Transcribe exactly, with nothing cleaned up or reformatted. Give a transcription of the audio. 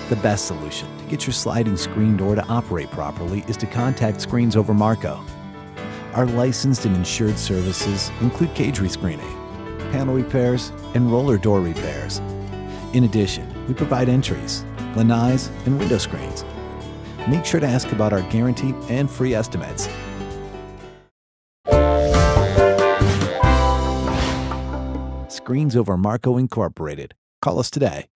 The best solution to get your sliding screen door to operate properly is to contact Screens Over Marco. Our licensed and insured services include cage rescreening, panel repairs, and roller door repairs. In addition, we provide entries, lanais, and window screens. Make sure to ask about our guarantee and free estimates. Screens Over Marco Incorporated. Call us today.